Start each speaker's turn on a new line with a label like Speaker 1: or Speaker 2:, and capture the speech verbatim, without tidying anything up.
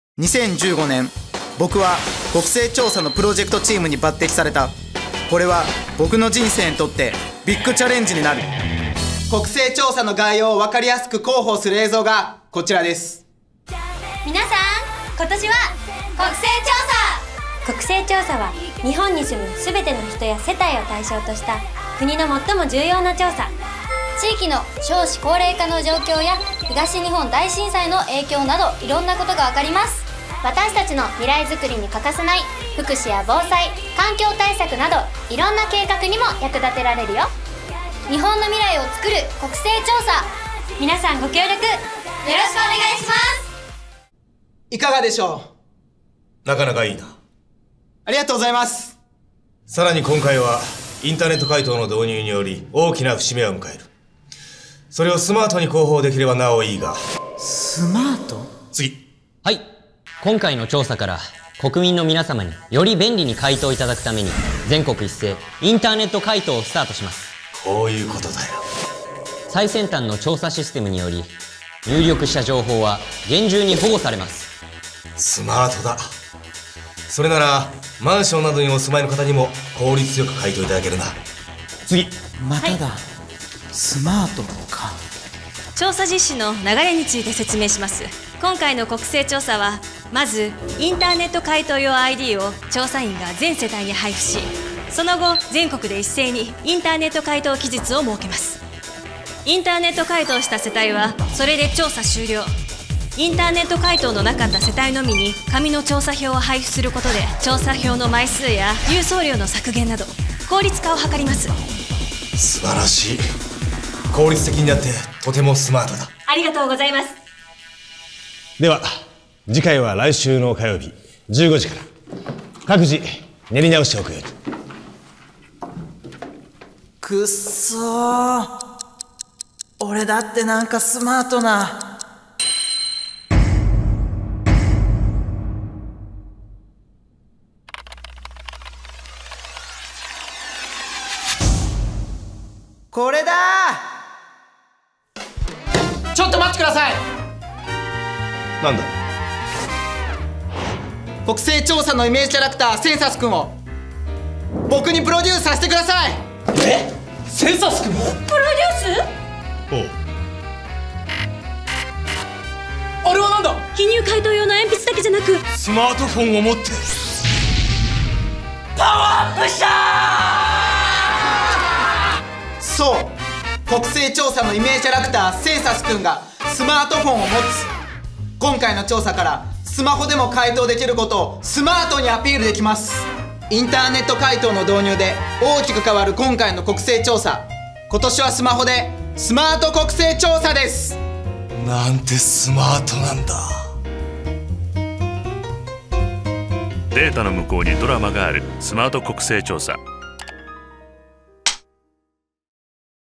Speaker 1: にせんじゅうごねん、僕は国勢調査のプロジェクトチームに抜擢された。これは僕の人生にとってビッグチャレンジになる。国勢調査の概要を分かりやすく広報する映像がこちらです。
Speaker 2: 皆さん、今年は国勢調査。国勢調査は日本に住むすべての人や世帯を対象とした国の最も重要な調査。地域の少子高齢化の状況や東日本大震災の影響など、いろんなことがわかります。私たちの未来づくりに欠かせない福祉や防災、環境対策など、いろんな計画にも役立てられるよ。日本の未来を作る国勢調査、皆さんご協力よろしくお願いします。
Speaker 1: いかがでしょ
Speaker 3: う。なかなかいいな。
Speaker 1: ありがとうございます。
Speaker 3: さらに今回はインターネット回答の導入により大きな節目を迎える。それをスマートに広報できればなおいいが。
Speaker 1: スマート？
Speaker 3: 次。
Speaker 4: はい。今回の調査から国民の皆様により便利に回答いただくために、全国一斉インターネット回答をスタートします。
Speaker 3: こういうことだよ。
Speaker 4: 最先端の調査システムにより、入力した情報は厳重に保護されます。
Speaker 3: スマートだ。それならマンションなどにお住まいの方にも効率よく回答いただけるな。次。
Speaker 1: まただ、はい、スマートか。
Speaker 5: 調査実施の流れについて説明します。今回の国勢調査は、まずインターネット回答用 アイディー を調査員が全世帯に配布し、その後全国で一斉にインターネット回答期日を設けます。インターネット回答した世帯はそれで調査終了。インターネット回答のなかった世帯のみに紙の調査票を配布することで、調査票の枚数や郵送料の削減など効率化を図ります。
Speaker 3: 素晴らしい。効率的になってとてもスマートだ。
Speaker 5: ありがとうございます。
Speaker 3: では次回は来週の火曜日じゅうごじから。各自練り直しておくように。
Speaker 1: くっそー、俺だってなんかスマートな。これだー。ちょっと待ってください。
Speaker 3: なんだ。
Speaker 1: 国勢調査のイメージキャラクターセンサス君を僕にプロデュースさせてください。
Speaker 6: え？センサス君を？プロデュース？
Speaker 3: おう。
Speaker 6: あれはなんだ？
Speaker 5: 記入回答用の鉛筆だけじゃなく、
Speaker 3: スマートフォンを持って
Speaker 6: パワーアップしたー。
Speaker 1: そう、国勢調査のイメージキャラクターセンサス君がスマートフォンを持つ。今回の調査からスマホでも回答できることをスマートにアピールできます。インターネット回答の導入で大きく変わる今回の国勢調査。今年はスマホでスマート国勢調査です。
Speaker 3: なんてスマートなんだ。
Speaker 7: データの向こうにドラマがあるスマート国勢調査。